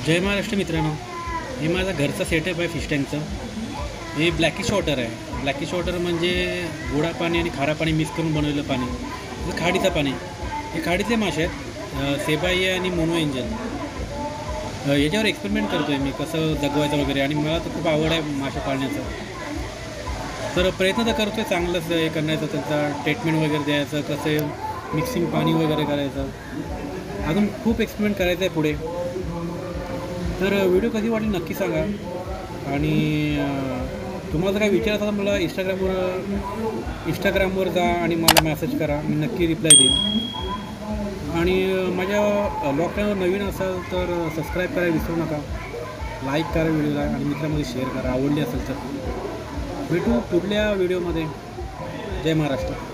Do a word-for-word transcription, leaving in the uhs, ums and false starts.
जय महाराष्ट्र मित्रांनो, हे माझा घरचा सेटअप आहे फिश टँकचं. हे ब्लॅकिश वॉटर आहे. ब्लॅकिश वॉटर म्हणजे गोडा पाणी आणि खारा पाणी मिक्स करून बनवलेलं पाणी. हे खाडीचं पाणी. हे खाडीचे मासे आहेत, सेबाई आणि मोनो एंजल. याच्यावर एक्सपेरिमेंट करतो आहे मी, कसं जगवायचं वगैरे. आणि मला तर खूप आवड आहे मासे पाळण्याचं. तर प्रयत्न तर करतो आहे चांगलंच हे करण्याचं, त्यांचा ट्रीटमेंट वगैरे द्यायचं, कसं मिक्सिंग पाणी वगैरे करायचं. अजून खूप एक्सपेरिमेंट करायचं आहे पुढे. तर व्हिडिओ कधी वाटली नक्की सांगा. आणि तुम्हाला जर काही विचारायचं तर मला इंस्टाग्रामवर इंस्टाग्रामवर जा आणि मला मेसेज करा, मी नक्की रिप्लाय देईन. आणि माझ्या ब्लॉग चॅनलवर नवीन असाल तर सबस्क्राईब करायला विसरू नका. लाईक करा व्हिडिओला आणि मित्रांमध्ये शेअर करा आवडली असेल तर. भेटू पुढल्या व्हिडिओमध्ये. जय महाराष्ट्र.